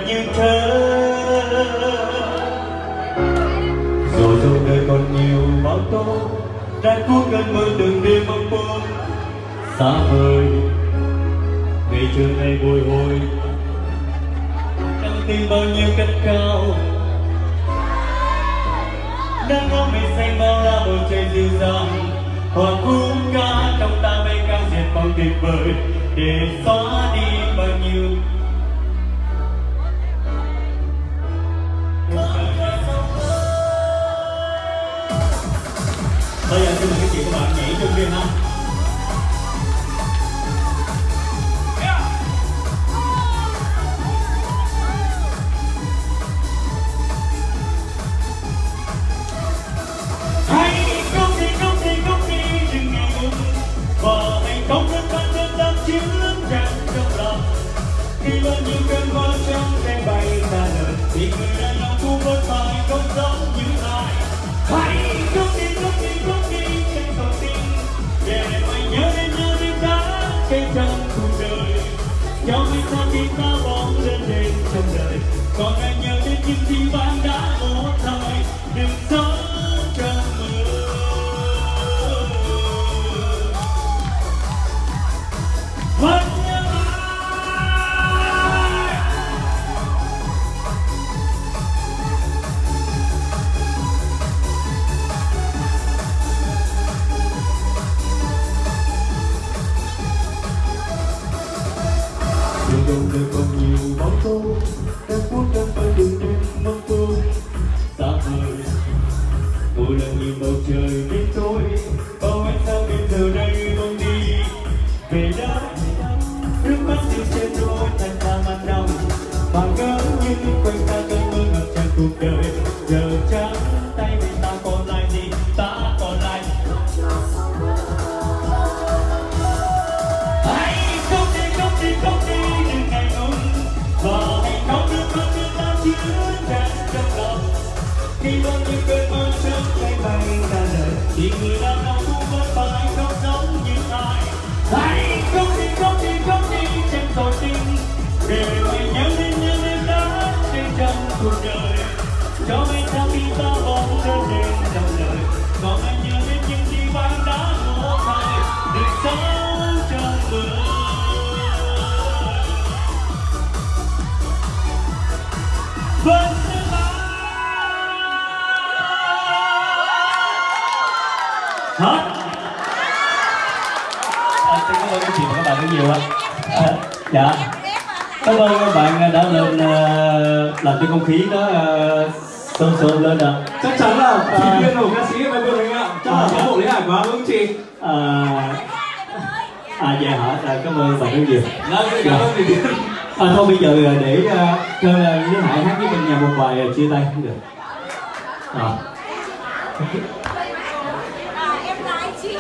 như thơ. Rồi dòng đời còn nhiều bão tố, đã cuốn cơn mơ từng đêm mong mơ xa vời. Ngày trưa này bồi hồi trong tim bao nhiêu cất cao, đang ngóng mây xanh bao la bầu trời dịu dàng. Hòa khúc ca trong ta bay cao diệt vọng tuyệt vời để xóa đi bao nhiêu. Bây giờ xin mời các chị các bạn nhảy chung riêng ha. Khi bao nhiêu cơn mơ trong đêm bay ra đời, thì người đàn ông cũng vẫn phải không giống như ai. Hãy cút đi trên con tim, để mày nhớ đến đã trên trong cuộc đời. Cho mình sao khi ta bóng lên đêm trong đời, còn anh nhớ đến những gì bạn đã một thời đừng sống trong mơ. Dòng đời còn nhiều bão tố, đã cuốn cơn mơ từng đêm mong mơ xa vời. Mỗi lần nhìn bầu trời đêm tối, bao ánh sao bên giờ đây bông đi về đâu. Nước mắt rơi trên đôi thành ta man đau, và ngỡ như quanh ta cơn mơ ngập tràn cuộc đời. Giờ trắng tay vì ta còn lại gì, ta còn lại. Hãy không đi đừng ngại ngùng, và hãy khóc nước mắt như ta chứa tràn trong lòng. Khi bao nhiêu cơn mơ trong tay bay ra đời, thì người đàn ông cũng vẫn phải không giống như ai. Hãy không đi trên con tim, để mày nhớ đến đã trên trong cuộc đời. Cho mày sao khi ta bóng lên đêm trong đời, còn anh nhớ đến những gì bạn đã một thời được sống trong mơ. Vâng hết. Xin cảm ơn các chị và các bạn rất nhiều ạ. Dạ, cảm ơn các bạn đã lên làm cho không khí nó sôi sôi lên ạ. Chắc chắn là chị viên của ca sĩ Mai Phương anh ạ. Chắc là có bộ lễ hải quá đúng không chị? Dạ hả? Cảm ơn bạn rất nhiều. Cảm ơn chị Viên. Thôi bây giờ để cho Lý Hải hát với bên nhà một bài chia tay cũng được. Em like chị.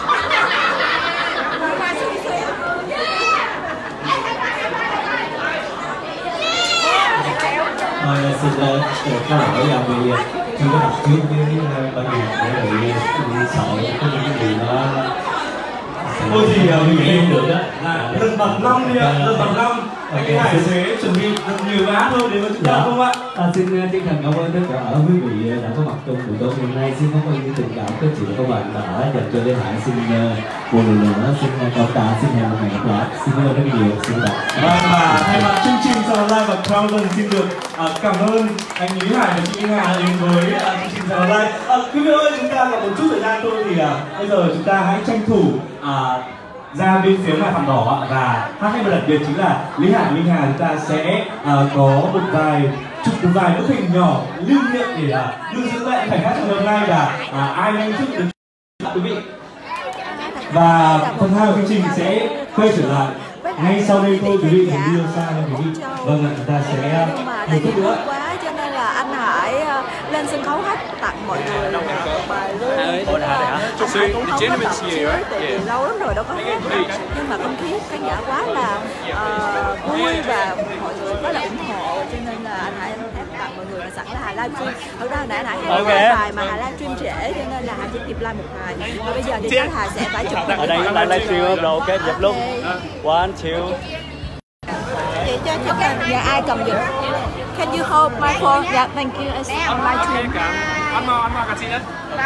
Thôi xin có lỗi là vì chưa có đọc trước với ban nhạc để bị sợ có những gì đó. Ôi thì em được đó. Lần tập 5 đi ạ, lần tập 5 anh Hải sẽ chuẩn bị được nhiều giá hơn đến với chúng ta không ạ? Xin chân thành cảm ơn tất cả quý vị đã có mặt trong buổi tối hôm nay. Xin cảm ơn những tình cảm các chị và các bạn đã dành cho Lê Hải. Xin một lần nữa xin cảm tạ, xin hẹn một ngày gặp lại. Xin cảm ơn rất nhiều. Xin cảm. Vâng, và thay mặt chương trình Sài Gòn Live và Crown xin được cảm ơn anh Lý Hải và chị Hà đến với chương trình Sài Gòn Live. Quý vị ơi, chúng ta còn một chút thời gian thôi thì bây giờ chúng ta hãy tranh thủ ra bên phía ngoài phòng đỏ và hát hay một đặc biệt chính là Lý Hải và Minh Hà chúng ta sẽ có một vài bức hình nhỏ lưu niệm để lưu giữ lại khoảnh khắc trong hôm nay và ai nhanh chút đến quý vị. Và phần 2 của chương trình sẽ quay trở lại ngay sau đây thôi quý vị, đừng đi đâu xa đâu quý vị. Vâng ạ, chúng ta sẽ một chút nữa. Cho nên là anh Hải lên sân khấu hát tặng mọi người một bài luôn. Anh Hải cũng không có mặt xíu tại vì lâu lắm rồi đâu có hát, nhưng mà không khí khán giả quá là vui và mọi người rất là ủng hộ, cho nên là anh Hải hát tặng mọi người và sẵn là Hà livestream. Thực ra hồi nãy anh Hải hát một bài mà Hà livestream trễ cho nên là Hà chỉ kịp live một bài, và bây giờ thì chắc Hà sẽ phải chụp ở đây livestream rồi, ok dập luôn. One, two. cho dạ ai cầm giùm. Can you hold my phone? Dạ, thank you. I'm live stream. Anh mau cà xin đấy.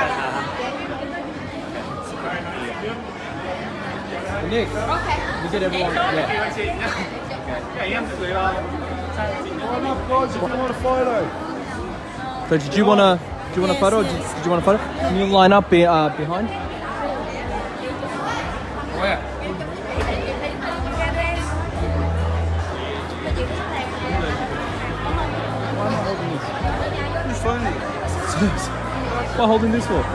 Nick. Okay. You get everyone. Yeah. So did you want a photo? Did you want a photo? Can you line up behind? Where? Who's phoning? Why holding this for?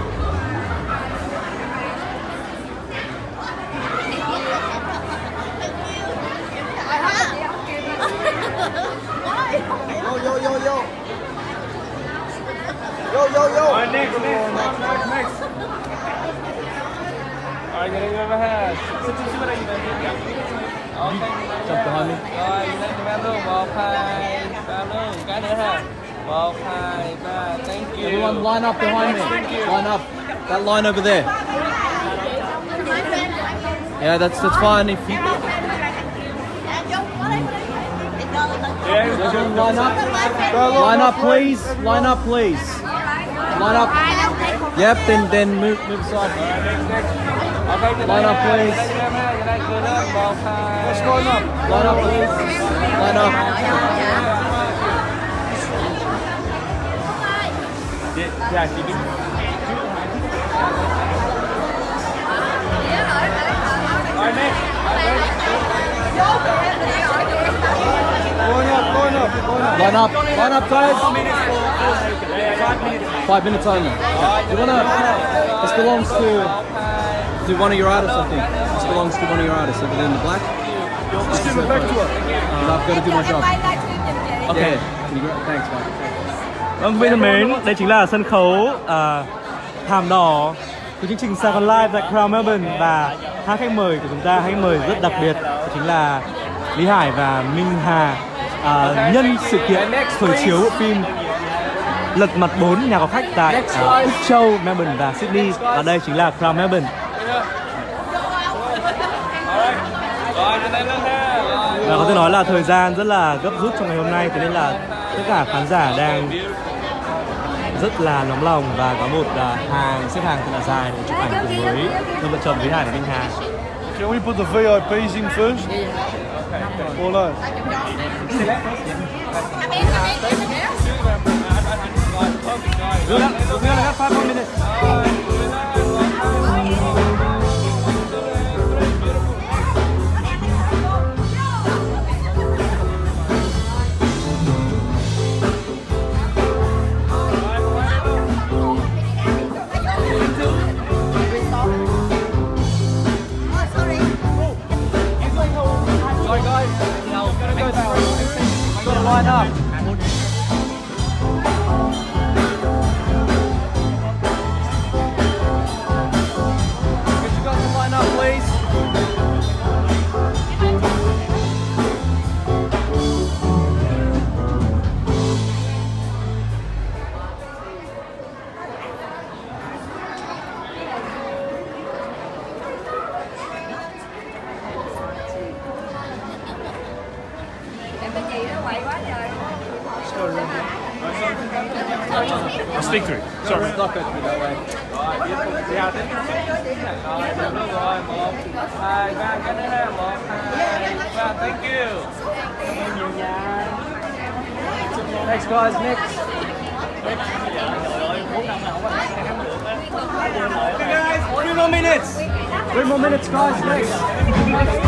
Yo. Alright, next. Alright, getting over here. Sit bên đây. Jump behind me. Rồi, lên ba luôn. 1, 2, 3 luôn. Cái nữa ha. 1, 2, 3. Thank you. Everyone line up behind me. Line up. That line over there. Yeah, that's fine if you... Line up. Line up, please. Line up, please. Line up. Yep, then move aside. Line up, please. Let's line up. Line up, please. Line up. Yeah, she did. Line up, guys. 5 minutes only. Do you wanna? This belongs to one of your artists, I think. This belongs to one of your artists over there in the black. Just give it back to her. I've got to do my job. Okay. Thanks, man. Vâng, quý thân mến, đây chính là sân khấu thảm đỏ của chương trình Sài Gòn Live tại Crown Melbourne, và hai khách mời của chúng ta, khách mời rất đặc biệt, đó chính là Lý Hải và Minh Hà, nhân sự kiện khởi chiếu bộ phim Lật Mặt 4 nhà có khách tại Úc Châu, Melbourne và Sydney, và đây chính là Crown Melbourne. Và có thể nói là thời gian rất là gấp rút trong ngày hôm nay, thế nên là tất cả khán giả đang rất là nóng lòng, và có một xếp hàng thật là dài để chụp ảnh cùng với đôi vợ chồng Lý Hải và Minh Hà. Can we put the VIPs in first? Or no? We only have 5 more minutes. Sorry guys, I've got to line up. Could you guys line up, please? I'll sneak through. Sorry. It's not going to be that way. Thank you. Thanks guys, next. Okay guys, 3 more minutes. 3 more minutes guys, next.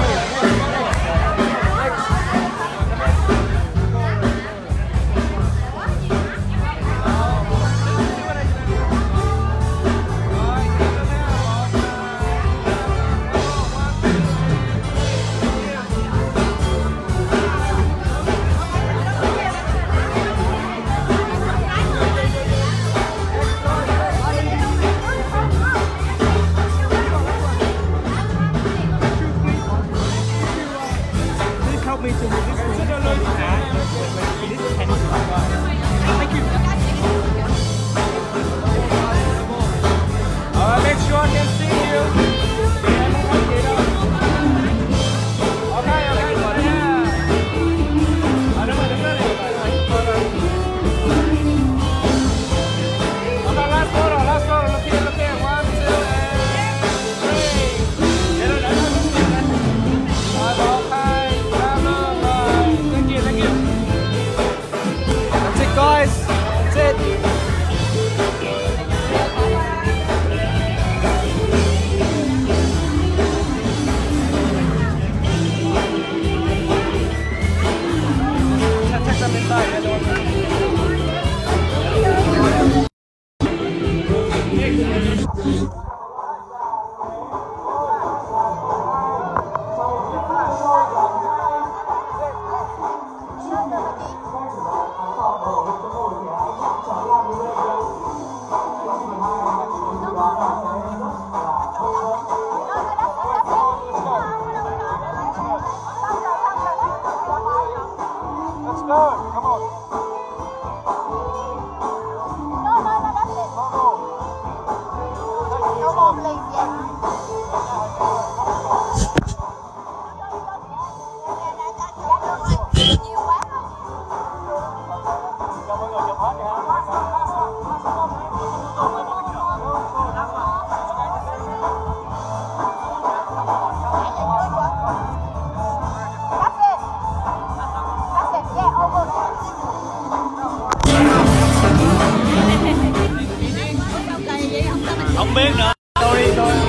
Không biết nữa. Tôi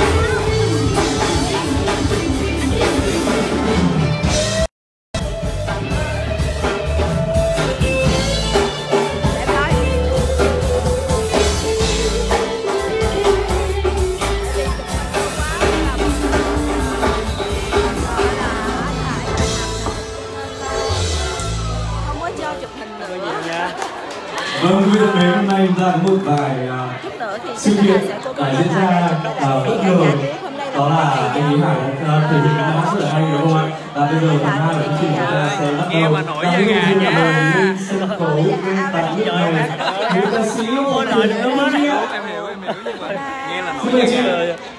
không có cho chụp hình nữa. Vâng, quý vị thân mến, hôm nay chúng ta có một vài sự kiện diễn ra bất ngờ, đó là anh Lý Hải đã thể hiện cái mã rất là hay đúng không ạ? Và bây giờ phần 2 của chương trình chúng ta sẽ bắt đầu. Và bây giờ xin mời sân khấu tại nước này nữ ca sĩ Ôn Lại được không ạ? Em hiểu nhưng mà nghe là nổi da gà.